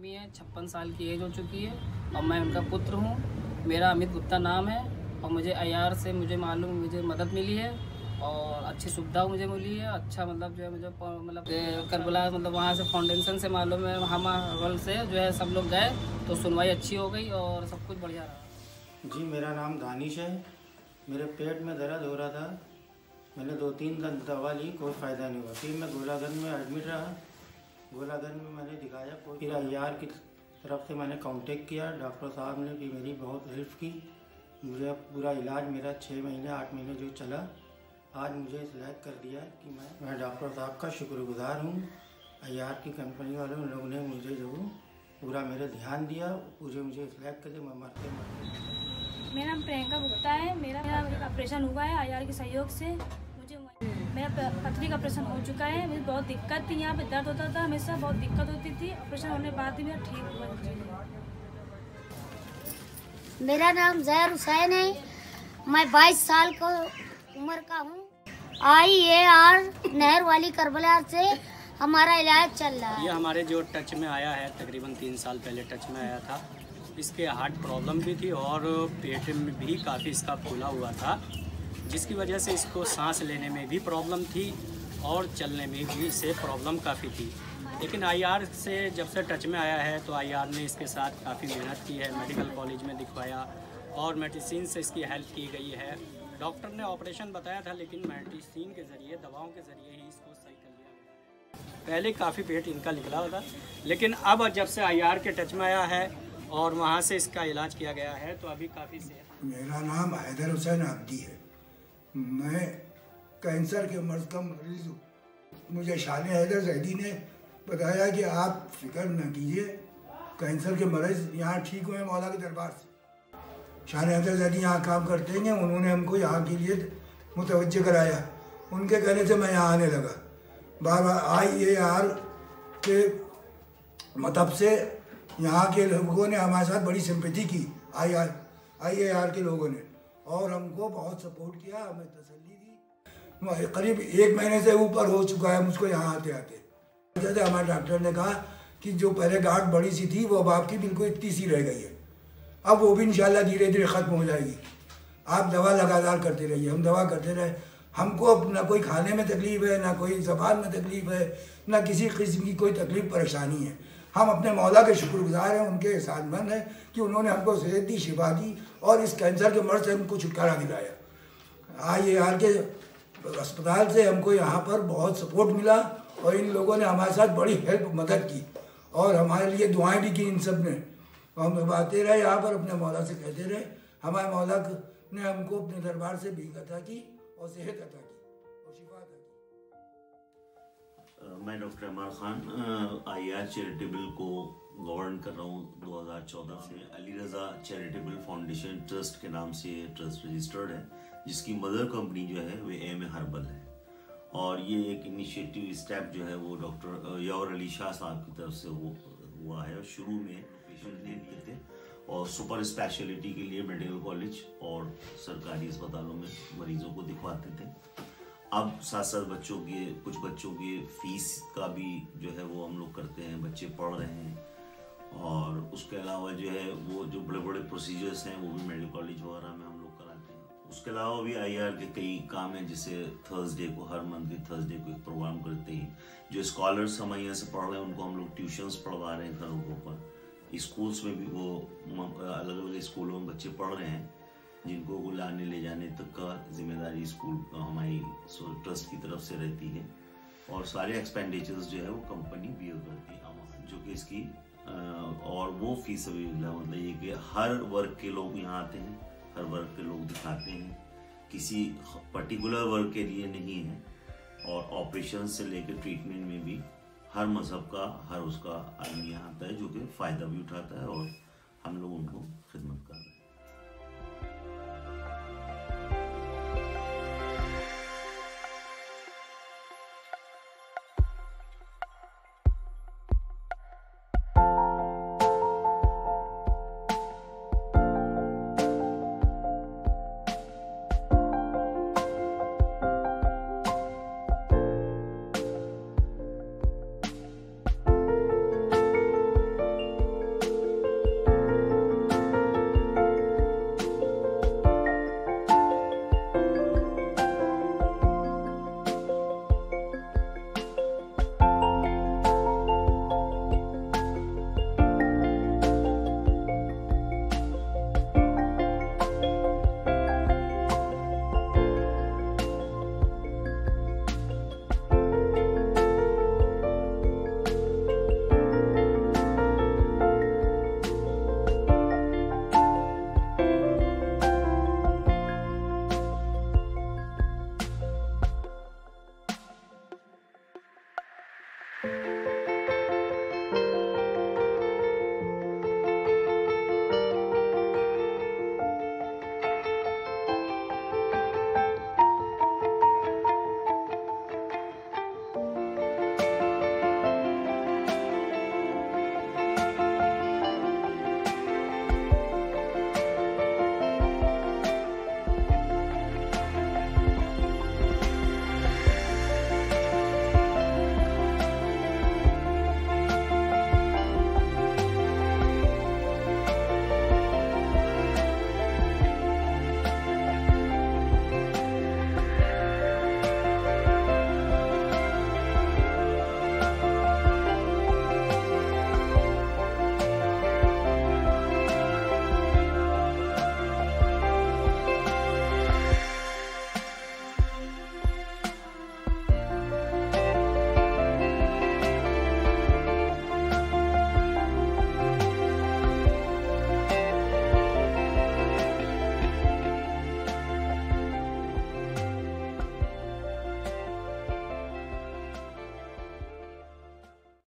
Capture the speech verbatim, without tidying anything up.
आदमी है, छप्पन साल की एज हो चुकी है और मैं उनका पुत्र हूँ। मेरा अमित गुप्ता नाम है और मुझे आईआर से मुझे मालूम मुझे मदद मिली है और अच्छी सुविधा मुझे मिली है। अच्छा मतलब जो है मुझे मतलब करबला मतलब वहाँ से फाउंडेशन से मालूम है, हम वर्ल्ड से जो है सब लोग गए तो सुनवाई अच्छी हो गई और सब कुछ बढ़िया रहा। जी मेरा नाम दानिश है। मेरे पेट में दर्द हो रहा था, मैंने दो तीन दिन दवा ली, कोई फ़ायदा नहीं हुआ। फिर मैं गोलागंज में एडमिट रहा। गोलागंज में मैंने दिखाया, कोई फिर आईआर की तरफ से मैंने कांटेक्ट किया। डॉक्टर साहब ने भी मेरी बहुत हेल्प की। मुझे पूरा इलाज मेरा छः महीने आठ महीने जो चला, आज मुझे सिलेक्ट कर दिया कि मैं मैं डॉक्टर साहब का शुक्रगुजार हूँ। आईआर की कंपनी वालों लोगों ने मुझे जो पूरा मेरे ध्यान दिया, पूरे मुझे सिलेक्ट कर दिया। मैं मरते मरते मेरा नाम प्रियंका गुप्ता है। मेरा मेरा ऑपरेशन हुआ है आईआर के सहयोग से। मुझे मेरा पथरी का ऑपरेशन हो चुका है। मुझे बहुत दिक्कत थी, यहाँ पे दर्द होता था हमेशा, बहुत दिक्कत होती थी। ऑपरेशन होने के बाद ही मेरा ठीक हुआ। मेरा नाम जहर हुसैन है। मैं बाईस साल को उम्र का हूँ। आई ए आर नहर वाली करबला से हमारा इलाज चल रहा है। ये हमारे जो टच में आया है, तकरीबन तीन साल पहले टच में आया था। इसके हार्ट प्रॉब्लम भी थी और पेट में भी काफ़ी इसका फूला हुआ था, जिसकी वजह से इसको सांस लेने में भी प्रॉब्लम थी और चलने में भी इससे प्रॉब्लम काफ़ी थी। लेकिन आईआर से जब से टच में आया है तो आईआर ने इसके साथ काफ़ी मेहनत की है। मेडिकल कॉलेज में दिखवाया और मेडिसिन से इसकी हेल्प की गई है। डॉक्टर ने ऑपरेशन बताया था, लेकिन मेडिसिन के ज़रिए, दवाओं के ज़रिए ही इसको सही कर लिया। पहले काफ़ी पेट इनका निकला हुआ था, लेकिन अब जब से आईआर के टच में आया है और वहाँ से इसका इलाज किया गया है तो अभी काफ़ी सेहत। मेरा नाम हैदर हुसैन आब्दी है। मैं कैंसर के मर्ज का मरीज हूँ। मुझे शान हैदर जैदी ने बताया कि आप फिक्र न कीजिए, कैंसर के मरीज यहाँ ठीक हुए मौला के दरबार से। शान हैदर जैदी यहाँ काम करते हैं, उन्होंने हमको यहाँ के लिए मुतवज्जे कराया। उनके कहने से मैं यहाँ आने लगा। बार बार आई ए आर के मतलब से यहाँ के लोगों ने हमारे साथ बड़ी सिंपैथी की। I R I A R के लोगों ने और हमको बहुत सपोर्ट किया, हमें तसल्ली दी। करीब एक महीने से ऊपर हो चुका है मुझको यहाँ आते आते। जैसे हमारे डॉक्टर ने कहा कि जो पहले गांठ बड़ी सी थी वो अब आपकी बिल्कुल इतनी सी रह गई है, अब वो भी इंशाल्लाह धीरे धीरे ख़त्म हो जाएगी। आप दवा लगातार करते रहिए। हम दवा करते रहे। हमको अब ना कोई खाने में तकलीफ़ है, ना कोई ज़बान में तकलीफ़ है, ना किसी किस्म की कोई तकलीफ़ परेशानी है। हम अपने मौला के शुक्रगुजार हैं, उनके एहसानमंद हैं कि उन्होंने हमको सेहत दी, शिफा दी और इस कैंसर के मर्ज से हमको छुटकारा दिलाया। आई ए आर के अस्पताल से हमको यहाँ पर बहुत सपोर्ट मिला और इन लोगों ने हमारे साथ बड़ी हेल्प मदद की और हमारे लिए दुआएं भी की। इन सब ने हम आते रहे यहाँ पर, अपने मौला से कहते रहे। हमारे मौला ने हमको अपने दरबार से भीख अता की और सेहत अता की और शिफा अता की। मैं doctor Amar Khan IR charitable को गवर्न कर रहा हूँ दो हज़ार चौदह से। Ali Raza charitable foundation trust के नाम से ट्रस्ट रजिस्टर्ड है, जिसकी मदर कंपनी जो है वो एम ए हर्बल है। और ये एक इनिशिएटिव स्टेप जो है वो डॉक्टर यौर अली शाह साहब की तरफ से हो हुआ है। शुरू में पेशेंट ले लिए थे और सुपर स्पेशलिटी के लिए मेडिकल कॉलेज और सरकारी अस्पतालों में मरीजों को दिखवाते थे। अब साथ साथ बच्चों के कुछ बच्चों की फीस का भी जो है वो हम लोग करते हैं, बच्चे पढ़ रहे हैं। और उसके अलावा जो है वो जो बड़े बड़े प्रोसीजर्स हैं वो भी मेडिकल कॉलेज वगैरह में हम लोग कराते हैं। उसके अलावा भी आईआर के कई काम हैं, जैसे थर्सडे को, हर मंथ के थर्सडे को एक प्रोग्राम करते हैं। जो स्कॉलर्स हमारे यहाँ से पढ़ रहे हैं उनको हम लोग ट्यूशन्स पढ़वा रहे हैं घरों पर। स्कूल्स में भी वो अलग अलग स्कूलों में बच्चे पढ़ रहे हैं, जिनको वो लाने ले जाने तक का जिम्मेदारी स्कूल हमारी ट्रस्ट की तरफ से रहती है। और सारे एक्सपेंडिचर्स जो है वो कंपनी बियर करती है, जो कि इसकी और वो फीस अवेलेबल है। मतलब ये कि हर वर्ग के लोग यहाँ आते हैं, हर वर्ग के लोग दिखाते हैं, किसी पर्टिकुलर वर्ग के लिए नहीं है। और ऑपरेशन से लेकर ट्रीटमेंट में भी हर मजहब का, हर उसका आदमी यहाँ आता है, जो कि फ़ायदा भी उठाता है और हम लोग उनको खिदमत कर रहे हैं।